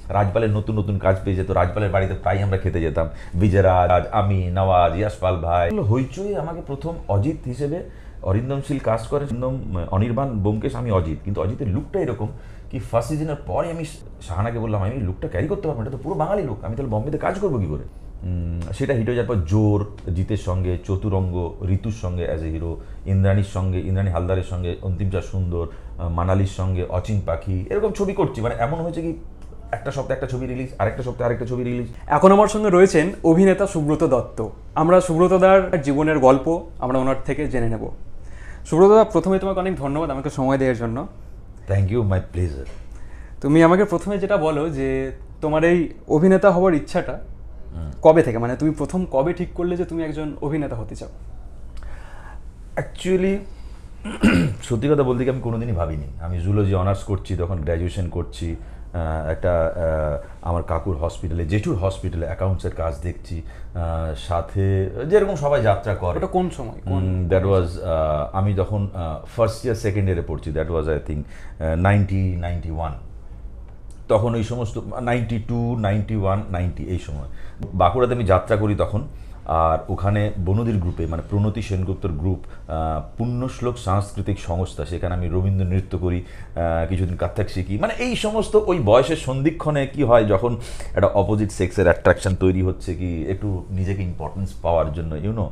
রাজপালের নতুন নতুন কাজ পেয়ে যেত, রাজপালের বাড়িতে প্রায় আমরা খেতে যেতাম, বিজয়রাজ, আমি, নওয়াজ, ইয়াশপাল ভাই। হইচই আমাকে প্রথম অজিত হিসেবে অরিন্দম শীল কাস্ট করে, অনির্বাণ, ব্যোমকেশ, আমি অজিত। কিন্তু অজিতের লুকটা এরকম কি ফার্স্ট সিজনের পরে আমি শাহানাকে বললাম আমি লুকটা ক্যারি করতে পারবো, এটা তো পুরো বাঙালি লুক, আমি তাহলে বম্বেতে কাজ করবো কী করে। সেটা হিট হয়ে যাওয়ার পর জোর, জিতের সঙ্গে, চতুরঙ্গ, ঋতুর সঙ্গে অ্যাজ এ হিরো, ইন্দ্রাণীর সঙ্গে, ইন্দ্রাণী হালদারের সঙ্গে, অন্তিমচা সুন্দর, মানালির সঙ্গে, অচিন পাখি, এরকম ছবি করছি। মানে এমন হয়েছে কি একটা সপ্তাহে একটা ছবি রিলিজ, আরেকটা সপ্তাহে আরেকটা ছবি রিলিজ। এখন আমার সঙ্গে রয়েছেন অভিনেতা সুব্রত দত্ত। আমরা সুব্রতদার জীবনের গল্প আমরা ওনার থেকে জেনে নেব। সুব্রতদা, প্রথমে তোমাকে অনেক ধন্যবাদ আমাকে সময় দেওয়ার জন্য। Thank you, my pleasure. তুমি আমাকে প্রথমে যেটা বলো যে তোমার এই অভিনেতা হওয়ার ইচ্ছাটা কবে থেকে, মানে তুমি প্রথম কবে ঠিক করলে যে তুমি একজন অভিনেতা হতে চাও? অ্যাকচুয়ালি সত্যি কথা বলতে কি আমি কোনোদিনই ভাবিনি। আমি জুলজি অনার্স করছি, তখন গ্র্যাজুয়েশন করছি, একটা আমার কাকুর হসপিটালে, জেঠুর হসপিটালে অ্যাকাউন্টসের কাজ দেখছি, সাথে যেরকম সবাই যাত্রা করে। ওটা কোন সময়? দ্যাট ওয়াজ আমি যখন ফার্স্ট ইয়ার সেকেন্ড ইয়ারে পড়ছি, দ্যাট ওয়াজ আই থিঙ্ক 91। তখন ওই সমস্ত 92, 91, 90 এই সময় বাঁকুড়াতে আমি যাত্রা করি তখন। আর ওখানে বনদীর গ্রুপে, মানে প্রণতি সেনগুপ্তর গ্রুপ, পুণ্যশ্লোক সাংস্কৃতিক সংস্থা, সেখানে আমি রবীন্দ্র নৃত্য করি, কিছুদিন কাথক শিখি। মানে এই সমস্ত ওই বয়সের সন্ধিক্ষণে কি হয়, যখন একটা অপোজিট সেক্সের অ্যাট্রাকশন তৈরি হচ্ছে, কি একটু নিজেকে ইম্পর্টেন্স পাওয়ার জন্য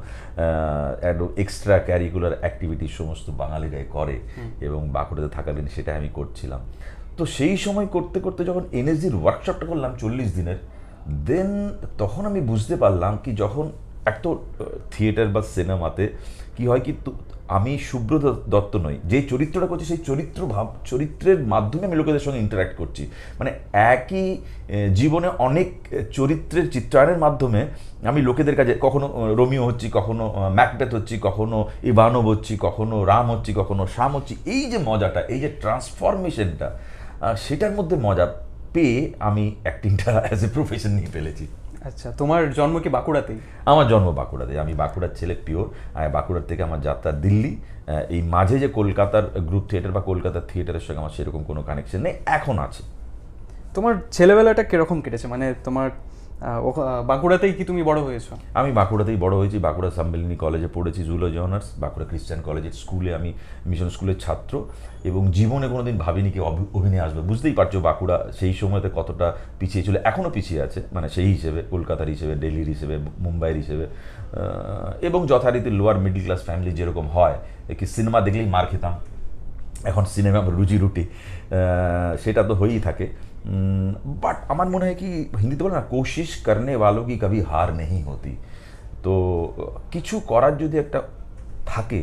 একটু এক্সট্রা ক্যারিকুলার অ্যাক্টিভিটি সমস্ত বাঙালিরাই করে, এবং বাঁকুড়াতে থাকাকালীন সেটা আমি করছিলাম। তো সেই সময় করতে করতে যখন এনএসডির ওয়ার্কশপটা করলাম 40 দিনের, দেন তখন আমি বুঝতে পারলাম কি যখন একটা থিয়েটার বা সিনেমাতে কি হয়, কি আমি সুব্রত দত্ত নই, যে চরিত্রটা করছি সেই চরিত্রের মাধ্যমে আমি লোকেদের সঙ্গে ইন্টারাক্ট করছি। মানে একই জীবনে অনেক চরিত্রের চিত্রায়নের মাধ্যমে আমি লোকেদের কাছে কখনো রোমিও হচ্ছি, কখনো ম্যাকবেথ হচ্ছি, কখনো ইভানভ হচ্ছি, কখনো রাম হচ্ছি, কখনো শ্যাম হচ্ছি। এই যে মজাটা, এই যে ট্রান্সফরমেশনটা, সেটার মধ্যে মজা পেয়ে আমি অ্যাক্টিংটা অ্যাজ এ প্রফেশন নিয়ে ফেলেছি। আচ্ছা, তোমার জন্ম কি বাঁকুড়াতেই? আমার জন্ম বাঁকুড়াতে, আমি বাঁকুড়ার ছেলে পিওর। বাঁকুড়ার থেকে আমার যাত্রা দিল্লি। এই মাঝে যে কলকাতার গ্রুপ থিয়েটার বা কলকাতার থিয়েটারের সঙ্গে আমার সেরকম কোনো কানেকশন নেই, এখন আছে। তোমার ছেলেবেলাটা কিরকম কেটেছে? মানে তোমার বাঁকুড়াতেই কি তুমি বড় হয়েছো? আমি বাঁকুড়াতেই বড় হয়েছি, বাঁকুড়া সাম্মিলিনী কলেজে পড়েছি জুলজি অনার্স, বাঁকুড়া ক্রিশ্চিয়ান কলেজের স্কুলে আমি মিশন স্কুলের ছাত্র, এবং জীবনে কোনোদিন ভাবিনি কি অভিনয় আসবে। বুঝতেই পারছো বাঁকুড়া সেই সময়তে কতটা পিছিয়ে ছিল, এখনও পিছিয়ে আছে, মানে সেই হিসেবে, কলকাতার হিসেবে, দিল্লির হিসেবে, মুম্বাইয়ের হিসেবে, এবং যথারীতি লোয়ার মিডল ক্লাস ফ্যামিলি যেরকম হয়, কি সিনেমা দেখলেই মার খেতাম, এখন সিনেমা রুজি রুটি, সেটা তো হয়েই থাকে। বাট আমার মনে হয় কি হিন্দিতে বলে না, কোশিশ করনে ওয়ালো কি কভি হার নেই হতি। তো কিছু করার যদি একটা থাকে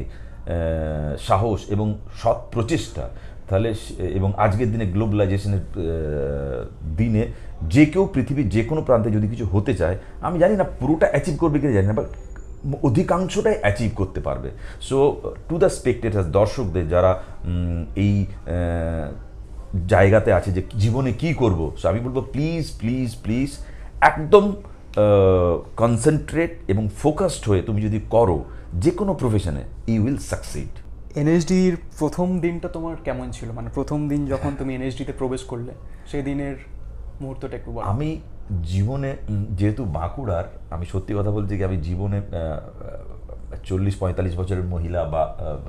সাহস এবং সৎ প্রচেষ্টা, তাহলে, এবং আজকের দিনে গ্লোবালাইজেশনের দিনে যে কেউ পৃথিবীর যে কোনো প্রান্তে যদি কিছু হতে চায়, আমি জানি না পুরোটা অ্যাচিভ করবে কিনা জানি না, বাট অধিকাংশটাই অ্যাচিভ করতে পারবে। সো টু দ্য স্পেকটেটার্স, দর্শকদের যারা এই জায়গাতে আছে যে জীবনে কি করব, সো আমি বলবো প্লিজ প্লিজ প্লিজ একদম কনসেন্ট্রেট এবং ফোকাসড হয়ে তুমি যদি করো যে কোনো প্রফেশনে, ইউ উইল সাকসিড। এনএসডির প্রথম দিনটা তোমার কেমন ছিল? মানে প্রথম দিন যখন তুমি এনএসডিতে প্রবেশ করলে, সেই দিনের মুহূর্তটা একটু বলো। আমি জীবনে, যেহেতু বাঁকুড়ার, আমি সত্যি কথা বলছি কি আমি জীবনে 40-45 বছরের মহিলা বা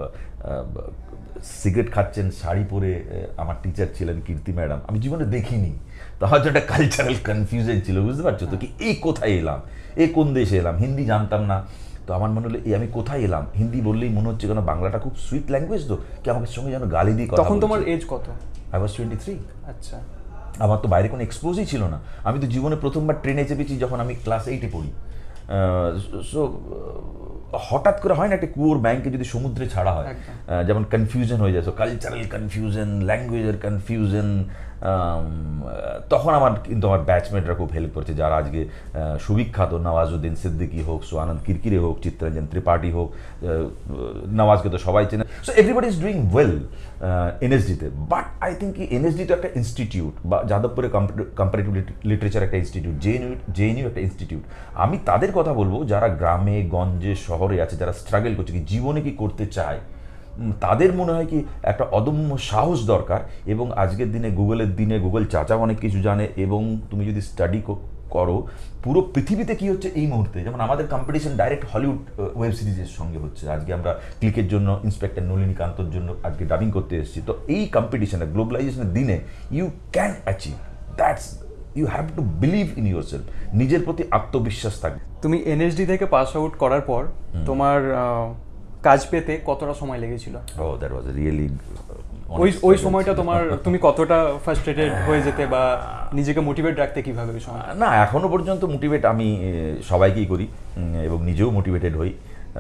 সিগারেট খাচ্ছেন শাড়ি পরে আমার টিচার ছিলেন কীর্তি ম্যাডাম, আমি জীবনে দেখিনি। তো হয়তো একটা কালচারাল কনফিউশন ছিল, বুঝতে পারছো তো, কি এই কোথায় এলাম, এই কোন দেশে এলাম, হিন্দি জানতাম না। তো আমার মনে হলো এই আমি কোথায় এলাম, হিন্দি বললেই মনে হচ্ছে কেন বাংলাটা খুব সুইট ল্যাঙ্গুয়েজ, তো কি আমাকে সঙ্গে যেন গালি দিয়ে কথা। তখন তোমার এজ কত? I was 23। আচ্ছা, আমার তো বাইরে কোনো এক্সপোজই ছিল না। আমি তো জীবনে প্রথমবার ট্রেনে চেপেছি যখন আমি ক্লাস 8-এ পড়ি। সো হঠাৎ করে হয় না, একটা কুয়োর ব্যাংকে যদি সমুদ্রে ছাড়া হয়, যেমন কনফিউশন হয়ে যায়, কালচারাল কনফিউশন, ল্যাঙ্গুয়েজের কনফিউশন। তখন কিন্তু আমার ব্যাচমেটরা খুব হেল্প করছে, যারা আজকে সুবিখ্যাত, নওয়াজুদ্দিন সিদ্দিকী হোক, সোয়ানন্দ কিরকিরে হোক, চিত্তরঞ্জন ত্রিপাঠী হোক, নওয়াজকে তো সবাই চেনে। So everybody is doing well এনএসডিতে। বাট আই থিঙ্ক কি এনএসডি তো একটা ইনস্টিটিউট, বা যাদবপুরে কম্পারেটিভ লিটারেচার একটা ইনস্টিটিউট, জেএনইউ একটা ইনস্টিটিউট। আমি তাদের কথা বলবো যারা গ্রামে গঞ্জে শহরে আছে, যারা স্ট্রাগল করছে, কি জীবনে কি করতে চায়, তাদের মনে হয় কি একটা অদম্য সাহস দরকার, এবং আজকের দিনে গুগল চাচা অনেক কিছু জানে, এবং তুমি যদি স্টাডি করো পুরো পৃথিবীতে কি হচ্ছে এই মুহূর্তে, যেমন আমাদের কম্পিটিশন ডাইরেক্ট হলিউড ওয়েব সিরিজের সঙ্গে হচ্ছে। আজকে আমরা ক্লিকের জন্য ইন্সপেক্টর নলিনীকান্তর জন্য আজকে ডাবিং করতে এসেছি। তো এই কম্পিটিশনে গ্লোবালাইজেশনের দিনে you can achieve that's, you have to believe in yourself, নিজের প্রতি আত্মবিশ্বাস থাকবে। তুমি এনএসডি থেকে পাস আউট করার পর তোমার কাজ পেতে কতটা সময় লেগেছিল? ও দ্যাট ওয়াজ রিয়েলি, ওই সময়টা তুমি কতটা ফ্রাস্ট্রেটেড হয়ে যেতে বা নিজেকে মোটিভেট রাখতে কিভাবে ওই সময়? না, এখনো পর্যন্ত মোটিভেট আমি সবাইকেই করি এবং নিজেও মোটিভেটেড হই।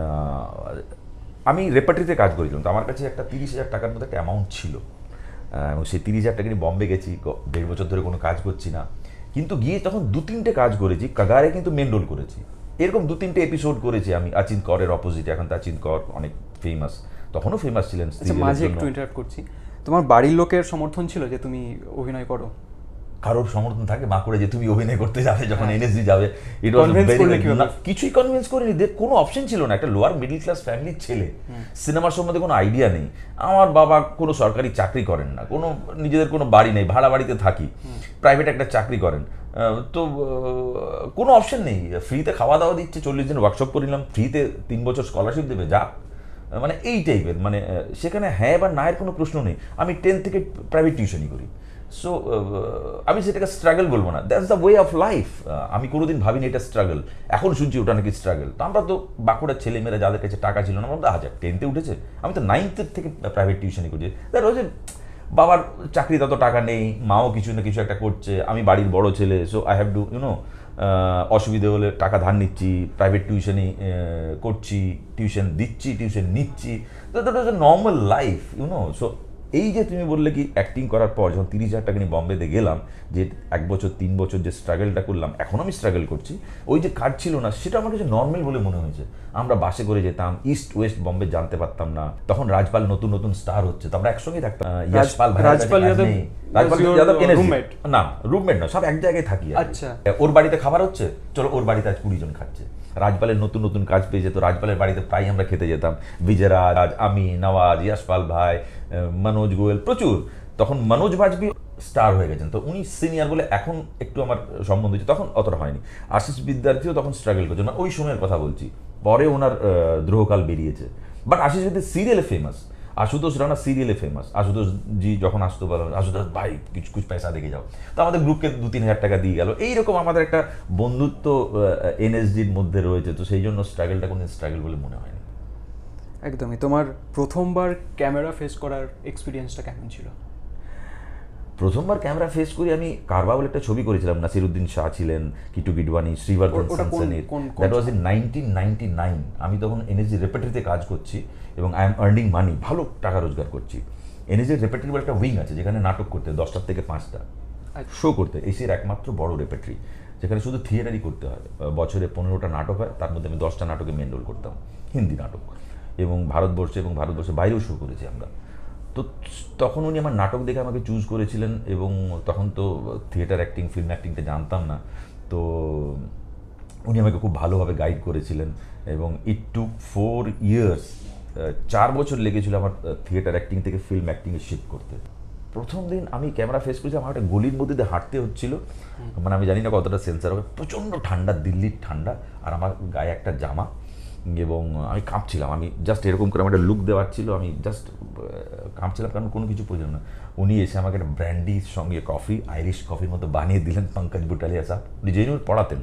আমি রেপার্টরিতে কাজ করেছিলাম, তো আমার কাছে একটা 30,000 টাকার মতো একটা অ্যামাউন্ট ছিল, এবং সেই 30,000 টাকা নিয়ে বম্বে গেছি। 1.5 বছর ধরে কোনো কাজ করছি না, কিন্তু গিয়ে তখন 2-3টে কাজ করেছি। কাগারে কিন্তু মেন রোল করেছি, এরকম 2-3টে এপিসোড করেছি আমি। অচিন্ত করের অপোজিটে, এখন তো অচিন্ত কর অনেক ফেমাস, তখনও ফেমাস ছিলেন। মাঝে একটু ইন্টারাপ্ট করছি, তোমার বাড়ির লোকের সমর্থন ছিল যে তুমি অভিনয় করো? কারোর সমর্থন থাকে বাঁকুড়া যে তুমি অভিনয় করতে যাবে, যখন এনএসডি যাবে ইট ওয়াজ কিছুই কনভিন্স করিনি, কোনো অপশন ছিল না। একটা লোয়ার মিডল ক্লাস ফ্যামিলির ছেলে, সিনেমার সম্বন্ধে কোনো আইডিয়া নেই। আমার বাবা কোনো সরকারি চাকরি করেন না, কোনো নিজেদের কোনো বাড়ি নেই, ভাড়া বাড়িতে থাকি, প্রাইভেট একটা চাকরি করেন, তো কোনো অপশন নেই। ফ্রিতে খাওয়া দাওয়া দিচ্ছে, 40 দিন ওয়ার্কশপ করিলাম, ফ্রিতে 3 বছর স্কলারশিপ দেবে, যা মানে এই টাইপের, মানে সেখানে হ্যাঁ বা না এর কোনো প্রশ্ন নেই। আমি 10 থেকে প্রাইভেট টিউশনই করি। সো আমি সেটাকে স্ট্রাগল বলবো না, that's the way of life. আমি কোনোদিন ভাবিনি এটা স্ট্রাগল, এখন শুনছি ওটা নাকি স্ট্রাগল। তো আমরা তো বাঁকুড়ার ছেলেমেয়েরা যাদের কাছে টাকা ছিল না, আমরা 10তে উঠেছে, আমি তো 9th থেকে প্রাইভেট টিউশনই করছি। দ্যাট ওয়াজ, বাবার চাকরি তত টাকা নেই, মাও কিছু না কিছু একটা করছে, আমি বাড়ির বড় ছেলে, so I have to you know, অসুবিধে হলে টাকা ধার নিচ্ছি, প্রাইভেট টিউশনই করছি, টিউশন দিচ্ছি, টিউশন নিচ্ছি, তো that was a normal life you know. So এই যে তুমি বললে কি অ্যাক্টিং করার পর যখন 30,000 টাকা নিয়ে বম্বেতে গেলাম, যে 1 বছর 3 বছর যে স্ট্রাগলটা করলাম, এখন আমি স্ট্রাগল করছি, ওই যে কাজ ছিল না সেটা আমার কাছে নর্মাল বলে মনে হয়েছে। আমরা বাসে করে যেতাম, ইস্ট ওয়েস্ট বম্বে জানতে পারতাম না, তখন রাজপাল নতুন নতুন স্টার হচ্ছে, তো আমরা একসঙ্গে থাকতাম। রাজপাল রুমমেট না, রুমমেট না, সব এক জায়গায় থাকি। আচ্ছা, ওর বাড়িতে খাবার হচ্ছে, চলো ওর বাড়িতে আজ 20 জন খাচ্ছে। রাজপালের নতুন নতুন কাজ পেয়ে যেত, রাজপালের বাড়িতে প্রায় আমরা খেতে যেতাম, বিজয়রাজ, আমি, নওয়াজ, ইয়াশপাল ভাই, মনোজ গোয়েল, প্রচুর। তখন মনোজ বাজপি স্টার হয়ে গেছেন, তো উনি সিনিয়র বলে এখন একটু আমার সম্বন্ধ হচ্ছে, তখন অতটা হয়নি। আশিস বিদ্যার্থীও তখন স্ট্রাগল করছেন, মানে ওই সময়ের কথা বলছি, পরে ওনার দ্রোহকাল বেরিয়েছে। বাট আশিস বিদ্যার্থী সিরিয়ালে ফেমাস, আশুতোষ রানা সিরিয়ালে ফেমাস। আশুতোষ জি যখন আসতো বলো, আশুতোষ ভাই কিছু পয়সা দেখে যাও, তো আমাদের গ্রুপকে 2-3 হাজার টাকা দিয়ে গেল। এইরকম আমাদের একটা বন্ধুত্ব এনএসডির মধ্যে রয়েছে, তো সেই জন্য স্ট্রাগলটা কোনো স্ট্রাগল বলে মনে হয়নি। একদমই। তোমার প্রথমবার ক্যামেরা ফেস করার এক্সপিরিয়েন্সটা কেমন ছিল? প্রথমবার ক্যামেরা ফেস করি আমি কারবা বলে একটা ছবি করেছিলাম, নাসিরুদ্দিন শাহ ছিলেন, কিটু গিডওয়ানি, শ্রীবর্ধন সানসানির। That was in 1999। আমি তখন এনএসডি রেপার্টরিতে কাজ করছি এবং আই এম আর্নিং মানি, ভালো টাকা রোজগার করছি। এনএসডি রেপার্টরি বলে একটা উইং আছে যেখানে নাটক করতে 10টা থেকে 5টা শো করতে, এশিয়ার একমাত্র বড় রেপার্টরি, যেখানে শুধু থিয়েটারই করতে হয়। বছরে 15টা নাটক হয়, তার মধ্যে আমি 10টা নাটকে মেন রোল করতাম, হিন্দি নাটক, এবং ভারতবর্ষের বাইরেও শো করেছি আমরা। তো তখন উনি আমার নাটক দেখে আমাকে চুজ করেছিলেন, এবং তখন তো থিয়েটার অ্যাক্টিং, ফিল্ম অ্যাক্টিংটা জানতাম না, তো উনি আমাকে খুব ভালোভাবে গাইড করেছিলেন। এবং ইট টুক 4 ইয়ার্স, 4 বছর লেগেছিল আমার থিয়েটার অ্যাক্টিং থেকে ফিল্ম অ্যাক্টিংয়ে শিফট করতে। প্রথম দিন আমি ক্যামেরা ফেস করেছি, আমার একটা গলির মধ্যে দিয়ে হাঁটতে হচ্ছিল, মানে আমি জানি না কতটা সেন্সার হবে, প্রচণ্ড ঠান্ডা, দিল্লির ঠান্ডা, আর আমার গায়ে একটা জামা, এবং আমি কাঁপছিলাম। আমি জাস্ট এরকম করে আমার একটা লুক দেওয়ার ছিল, আমি জাস্ট কাঁপছিলাম, কারণ কোনো কিছু প্রয়োজন না। উনি এসে আমাকে একটা ব্র্যান্ডির সঙ্গে কফি, আইরিশ কফির মতো বানিয়ে দিলেন, পঙ্কজ বুটালিয়া সাহেব, উনি যেই পড়াতেন।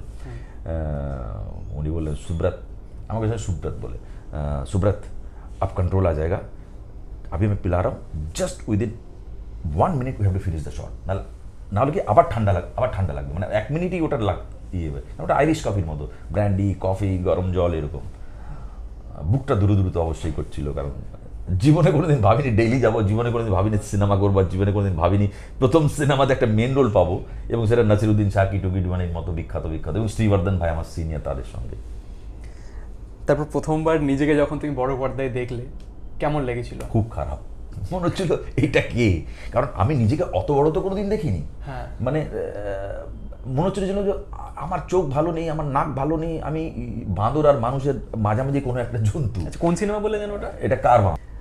উনি বললেন সুব্রত, আমাকে সুব্রত বলে, সুব্রত আপ কন্ট্রোল আ জায়গা, अभी मैं पिला रहा हूँ, just within 1 minute we have to finish the shot, নাহলে কি আবার ঠান্ডা লাগবে, মানে 1 মিনিটই ওটা ইয়ে হবে। ওটা আইরিশ কফির মতো, ব্র্যান্ডি, কফি, গরম জল, এরকম। বুকটা দ্রুত অবশ্যই করছিল, কারণ জীবনে কোনোদিন ভাবিনি ডেইলি যাবো, জীবনে কোনোদিন ভাবিনি সিনেমা করবো, জীবনে কোনোদিন ভাবিনি প্রথম সিনেমাতে একটা মেন রোল পাবো, এবং সেটা নাসিরুদ্দিন শাহ, কিটু গিডওয়ানির মতো বিখ্যাত, এবং শ্রীবর্ধন ভাই আমার সিনিয়র, তাদের সঙ্গে। তারপর প্রথমবার নিজেকে যখন তুমি বড় পর্দায় দেখলে, কেমন লেগেছিল? খুব খারাপ মনে হচ্ছিল, এইটা কে, কারণ আমি নিজেকে অত বড় তো কোনোদিন দেখিনি। মানে মনে হচ্ছিল যেন আমার চোখ ভালো নেই, আমার নাক ভালো নেই, আমি বাঁদর আর মানুষের মাঝামাঝি কোনো একটা জন্তু। কোন সিনেমা বলে যেন ওটা? এটা কারবা।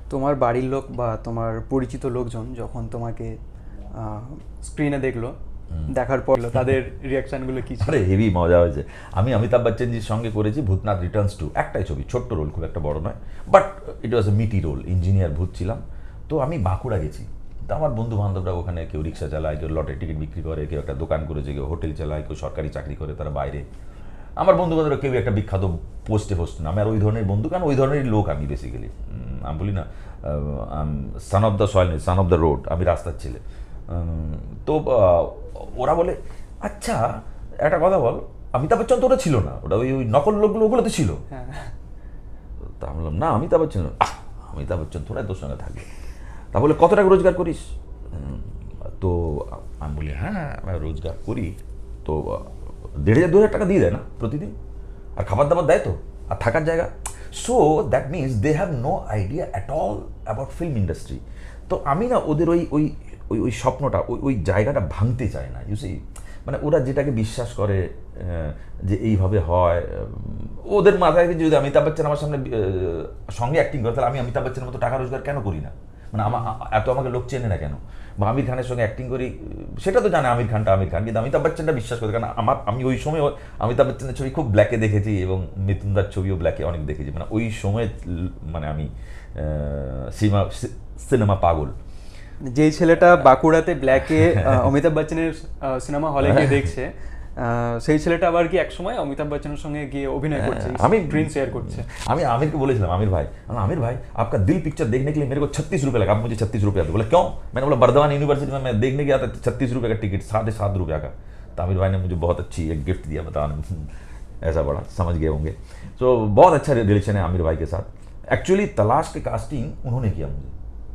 তোমার বাড়ির লোক বা তোমার পরিচিত লোকজন যখন তোমাকে স্ক্রিনে দেখলো, দেখার পর তাদের রিয়াকশনগুলো কি ছিল? আরে হেভি মজা হয়েছে। আমি অমিতাভ বচ্চনজির সঙ্গে করেছি ভূতনাথ রিটার্নস টু, একটাই ছবি, ছোট্ট রোল, খুব একটা বড় নয়, বাট ইট ওয়াজ এ মিটি রোল, ইঞ্জিনিয়ার ভূত ছিলাম। তো আমি বাঁকুড়া গেছি, তো আমার বন্ধু বান্ধবরা ওখানে কেউ রিক্সা চালায়, কেউ লটের টিকিট বিক্রি করে, কেউ একটা দোকান করেছে, কেউ হোটেল চালায়, কেউ সরকারি চাকরি করে, তারা বাইরে। আমার বন্ধু বান্ধবরা কেউ একটা বিখ্যাত পোস্টে না, আমি আর ওই ধরনের বন্ধু, কারণ ওই ধরনের লোক আমি বেসিক্যালি। আমি বলি না son of the soil, son of the road, আমি রাস্তার ছেলে। তো ওরা বলে আচ্ছা একটা কথা বল, অমিতাভ বচ্চন তো ওটা ছিল না, ওটা ওই ওই নকল লোকগুলো ওগুলো তো ছিল। তা আমি বললাম না অমিতাভ বচ্চন, অমিতাভ বচ্চন তোরাই তোর সঙ্গে থাকে। তা বলে কত টাকা রোজগার করিস? তো আমি বলি হ্যাঁ আমি রোজগার করি, তো 1,500-2,000 টাকা দিয়ে দেয় না প্রতিদিন, আর খাবার দাবার দেয় তো, আর থাকার জায়গা। So that means they have no idea at all about film industry. তো আমি না ওদের ওই ওই ওই ওই স্বপ্নটা, ওই ওই জায়গাটা ভাঙতে চাই না, ইউসি। মানে ওরা যেটাকে বিশ্বাস করে যে এইভাবে হয়, ওদের মাথায় যদি অমিতাভ বচ্চন আমার সামনে সঙ্গে অ্যাক্টিং করে, তাহলে আমি অমিতাভ বচ্চনের মতো টাকা রোজগার কেন করি না? মানে এত আমাকে লোক চেনে না কেন? বা আমির খানের সঙ্গে অ্যাক্টিং করি, সেটা তো জানে আমির খানটা আমির খান, কিন্তু অমিতাভ বচ্চনটা বিশ্বাস করে, কারণ আমি ওই সময় অমিতাভ বচ্চনের ছবি খুব ব্ল্যাকে দেখেছি, এবং মিথুনদার ছবিও ব্ল্যাকে অনেক দেখেছি। মানে ওই সময় মানে আমি সিনেমা পাগল। যেই ছেলেটা বাঁকুড়াতে ব্ল্যাকে অমিতাভ বচ্চনের সিনেমা হলে গিয়ে দেখছে, সেই ছেলেটা আবার কি একসময় অমিতাভ বচ্চনের সঙ্গে গিয়ে অভিনয় করছে, আমি স্ক্রিন শেয়ার করছে। আমি আমিরকে বলেছিলাম, आमिर भाई आपका दिल पिक्चर देखने के लिए मेरे को 36 रुपये लगा, आप मुझे 36 रुपया दो। बोला क्यों? मैंने बोला बर्दवान यूनिवर्सिटी में मैं देखने गया था, 36 रुपये का टिकट, 7.5 रुपया का। तो आमिर भाई ने मुझे बहुत अच्छी एक गिफ्ट दिया, बताना ऐसा बड़ा समझ गए होंगे। तो बहुत अच्छा रिलेशन है आमिर भाई के साथ। एक्चुअली तलाश के कास्टिंग उन्होंने किया मुझे,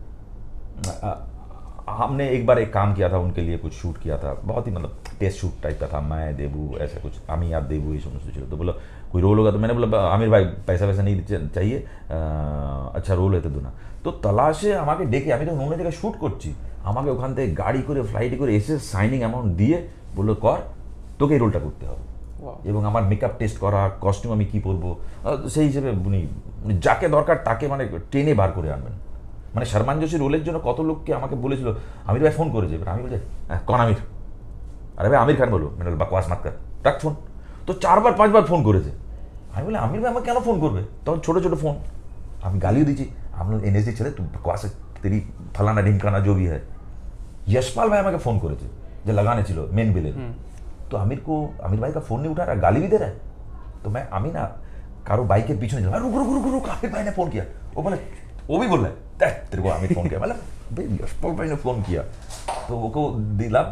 हमने एक बार एक काम किया था उनके लिए, कुछ शूट किया था, बहुत ही मतलब टेस्ट शूट टाइप का था, मैं देबू ऐसा कुछ, आमी याद देबू ये समझ चलो। तो बोला कोई रोल होगा? तो मैंने बोला आमिर भाई पैसा वैसा नहीं चाहिए, अच्छा रोल है तो दो ना। तो तलाशे আমাকে ডেকে, আমি তখন অন্য জায়গায় শ্যুট করছি, আমাকে ওখান থেকে গাড়ি করে ফ্লাইটে করে এসে সাইনিং অ্যামাউন্ট দিয়ে বললো কর, তোকে এই রোলটা করতে হবে। এবং আমার মেকআপ টেস্ট করা, কস্টিউম আমি কী পরবো, সেই হিসেবে উনি যাকে দরকার তাকে মানে টেনে বার করে আনবেন। মানে শর্মান জোশী রোলের জন্য কত লোককে আমাকে বলেছিল আমির ভাই ফোন করেছে, আমি বলছি কন আমির, আরে ভাই আমির খান বলো, মানে বাকওয়াস মাত কর, রাখ ফোন। তো 4-5 বার ফোন করেছে। আমি বলি আমির ভাই আমাকে কেন ফোন করবে? তখন ছোটো ছোটো ফোন, আমি গালিও দিচ্ছি, আমি এনএসডি ছেলে, তুই বাকওয়াস তেরি ফলানা ঢিমকানা जो भी है। यशपाल भाई আমাকে ফোন করেছে, যে লাগানে ছিল মেন বিলেন। তো आमिर भाई का फोन नहीं उठा रहा, गाली भी दे रहा है। तो मैं আমি না কারো বাইকের পিছনে যাই, रुक रुक रुक रुक आमिर भाई ने फोन किया। वो भी बोल रहा है तेरे को आमिर फोन किया, मतलब यशपाल भाई ने फोन किया। तो ওকেও দিলাম।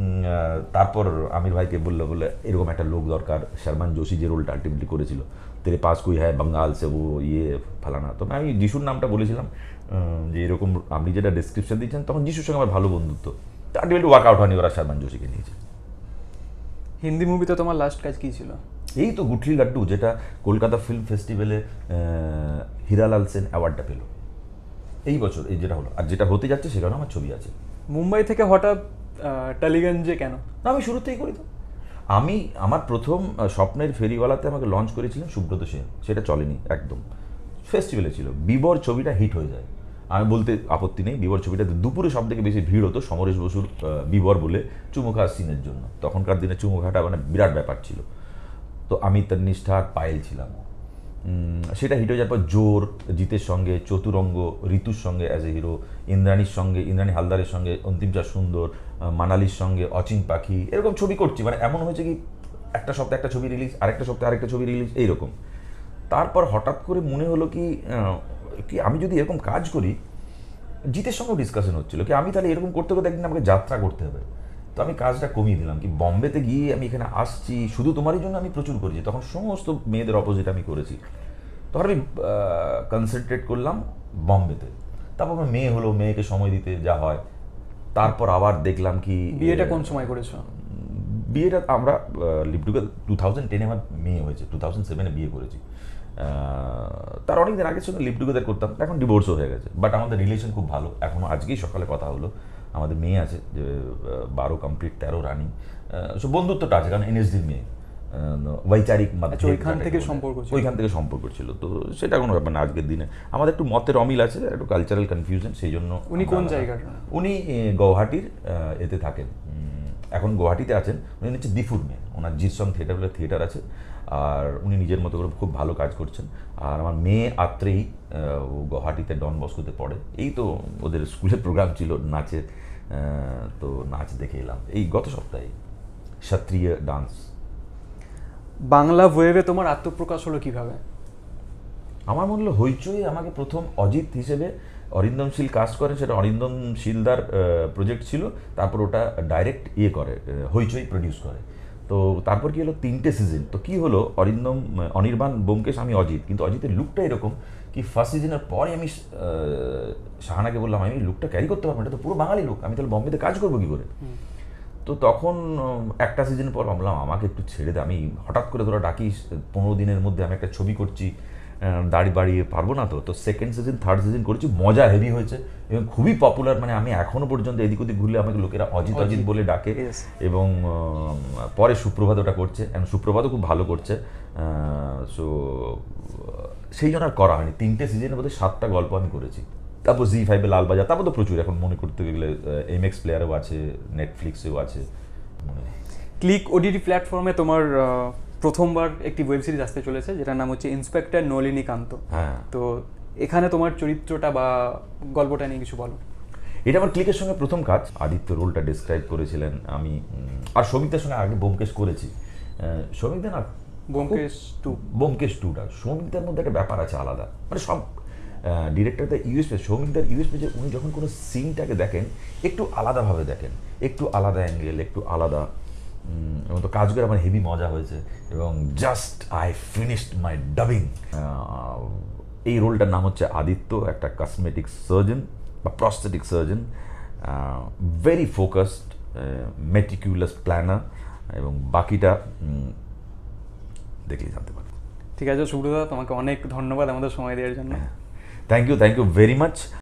তারপর আমির ভাইকে বললে এরকম একটা লোক দরকার, শর্মান জোশী যে রোলটা আলটিমেটলি করেছিল, তেরে পাস কোই হ্যায় বাঙ্গাল সে ও ইয়ে ফালানা। তো আমি যিশুর নামটা বলেছিলাম, যে এরকম আপনি যেটা ডেসক্রিপশন দিচ্ছেন, তখন যিশুর সঙ্গে আমার ভালো বন্ধুত্ব, তো আলটিমেটলি ওয়ার্কআউট হয়নি, ওরা শর্মান জোশীকে নিয়েছে। হিন্দি মুভিতে তোমার লাস্ট কাজ কী ছিল? এই তো গুঠলি লাড্ডু, যেটা কলকাতা ফিল্ম ফেস্টিভ্যালে হীরালাল সেন অ্যাওয়ার্ডটা পেল এই বছর, এই যেটা হলো, আর যেটা হতে যাচ্ছে সেখানে আমার ছবি আছে। মুম্বাই থেকে হঠাৎ টালিগঞ্জে কেন? না আমি শুরুতেই করি তো। আমার প্রথম স্বপ্নের ফেরিওয়ালাতে আমাকে লঞ্চ করেছিলেন সুব্রত সেন, সেটা চলেনি একদম, ফেস্টিভ্যালে ছিল। বিবর ছবিটা হিট হয়ে যায়, আমি বলতে আপত্তি নেই। বিবর ছবিটাতে দুপুরে সব থেকে বেশি ভিড় হতো সমরেশ বসুর বিবর বলে চুমু খাওয়ার সিনের জন্য। তখনকার দিনে চুমু খাওয়াটা মানে বিরাট ব্যাপার ছিল। তো আমি তন্নিষ্ঠা আর পায়েল ছিলাম। সেটা হিট হয়ে যাওয়ার পর জোর, জিতের সঙ্গে, চতুরঙ্গ, ঋতুর সঙ্গে অ্যাজ এ হিরো, ইন্দ্রাণীর সঙ্গে, ইন্দ্রাণী হালদারের সঙ্গে, অন্তিম চা সুন্দর, মানালির সঙ্গে, অচিন পাখি, এরকম ছবি করছি। মানে এমন হয়েছে কি একটা সপ্তাহে একটা ছবি রিলিজ, আরেকটা সপ্তাহে আরেকটা ছবি রিলিজ, এইরকম। তারপর হঠাৎ করে মনে হলো কি আমি যদি এরকম কাজ করি, জিতের সঙ্গেও ডিসকাশন হচ্ছিল কি আমি তাহলে এরকম করতে করতে একদিন আমাকে যাত্রা করতে হবে। তো আমি কাজটা কমিয়ে দিলাম, কি বম্বেতে গিয়ে আমি এখানে আসছি শুধু তোমারই জন্য, আমি প্রচুর করেছি তখন, সমস্ত মেয়েদের অপোজিট আমি করেছি। তখন আমি কনসেন্ট্রেট করলাম বম্বেতে। তারপর আমার মেয়ে হলো, মেয়েকে সময় দিতে যা হয়। তারপর আবার দেখলাম কি বিয়েটা কোন সময় করেছো? বিয়েটা আমরা লিভ টুগেদার 2010-এ আমার মেয়ে হয়েছে, 2007-এ বিয়ে করেছি। তার অনেক দিন আগের সঙ্গে লিভ টুগেদার করতাম, এখন ডিভোর্সও হয়ে গেছে, বাট আমাদের রিলেশন খুব ভালো এখনও। আজকেই সকালে কথা হলো, আমাদের মেয়ে আছে যে 12 কমপ্লিট, 13 রানিং। সো বন্ধুত্বটা আছে, কারণ এনএসডির মেয়ে। বৈচারিক ওইখান থেকে সম্পর্ক ছিল। তো সেটা কোনো ব্যাপার না। আজকের দিনে আমাদের একটু মতের অমিল আছে, একটু কালচারাল কনফিউশন, সেই জন্য। উনি কোন জায়গার? উনি গৌহাটির এতে থাকেন, এখন গুয়াহাটিতে আছেন। উনি হচ্ছে দিফুর মেয়ে, ওনার জিৎসং থিয়েটার বলে থিয়েটার আছে, আর উনি নিজের মতো করে খুব ভালো কাজ করছেন। আর আমার মেয়ে আত্রেই গুয়াহাটিতে ডন বস্কোতে পড়ে। এই তো ওদের স্কুলের প্রোগ্রাম ছিল নাচের, তো নাচ দেখে এলাম এই গত সপ্তাহে, ক্ষত্রিয় ডান্স। বাংলা ওয়েবে তোমার আত্মপ্রকাশ হলো কিভাবে? আমার মনে হলো হইচই আমাকে প্রথম অজিত হিসেবে অরিন্দম শীল কাস্ট করেন, সেটা অরিন্দম শীলদার প্রজেক্ট ছিল। তারপর ওটা ডাইরেক্ট করে হইচই প্রডিউস করে। তো তারপর কি হলো, 3টে সিজন। তো কি হলো, অনির্বাণ, ব্যোমকেশ, আমি অজিত। কিন্তু অজিতের লুকটা এরকম কি ফার্স্ট সিজনের পরে আমি শাহানাকে বললাম, আমি লুকটা ক্যারি করতে পারবো, এটা তো পুরো বাঙালি লুক, আমি তাহলে বম্বেতে কাজ করবো কী করে? তো তখন একটা সিজন পর ভাবলাম আমাকে একটু ছেড়ে দে, আমি হঠাৎ করে তোরা ডাকিস 15 দিনের মধ্যে আমি একটা ছবি করছি, দাড়ি বাড়িয়ে পারবো না। তো সেকেন্ড সিজন, থার্ড সিজন করেছি, মজা হেভি হয়েছে এবং খুবই পপুলার। মানে আমি এখনও পর্যন্ত এদিক ওদিক ঘুরলে আমাকে লোকেরা অজিত অজিত বলে ডাকে। এবং পরে সুপ্রভাত ওটা করছে, এবং সুপ্রভাতও খুব ভালো করছে। সো সেই জন্য আর করা হয়নি। 3টে সিজনের মধ্যে 7টা গল্প আমি করেছি। তারপর জি5 লালবাজার, তারপর তো প্রচুর, এখন মনে করতে গেলে এমএক্স প্লেয়ারেও আছে, নেটফ্লিক্সেও আছে। ক্লিক ওটিটি প্ল্যাটফর্মে তোমার প্রথমবার একটি ওয়েব সিরিজ আসতে চলেছে, যেটার নাম হচ্ছে ইন্সপেক্টর নলিনীকান্ত। হ্যাঁ। তো এখানে তোমার চরিত্রটা বা গল্পটা নিয়ে কিছু বলো। এটা আমার ক্লিকের সঙ্গে প্রথম কাজ। আদিত্য রোলটা ডিসক্রাইব করেছিলেন আমি, আর সৌমিকদের সঙ্গে আগে ব্যোমকেশ করেছি। সৌমিকদের না, ব্যোমকেশ 2টা সৌমিকদের মধ্যে একটা ব্যাপার আছে আলাদা, মানে সব ডিরেক্টরদের ইউএসপি, সৌমিকদের ইউএসপি যে উনি যখন কোনো সিনটাকে দেখেন একটু আলাদাভাবে দেখেন, একটু আলাদা অ্যাঙ্গেল, একটু আলাদা। এবং তো কাজ করে আমার হেভি মজা হয়েছে। এবং just I finished my dubbing. এই রোলটার নাম হচ্ছে আদিত্য, একটা কসমেটিক সার্জন বা prosthetic surgeon, very focused, meticulous planner, এবং বাকিটা দেখলেই জানতে পারবে। ঠিক আছে সুব্রত, তোমাকে অনেক ধন্যবাদ আমাদের সময় দেওয়ার জন্য। Thank you very much.